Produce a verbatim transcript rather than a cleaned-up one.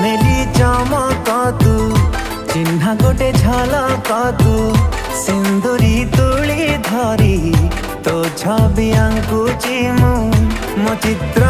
नेली चमक तू चिन्हा गोटे झलक तू सिंदूरी तुली धरी तो छवि आंकुची मु मो चित्र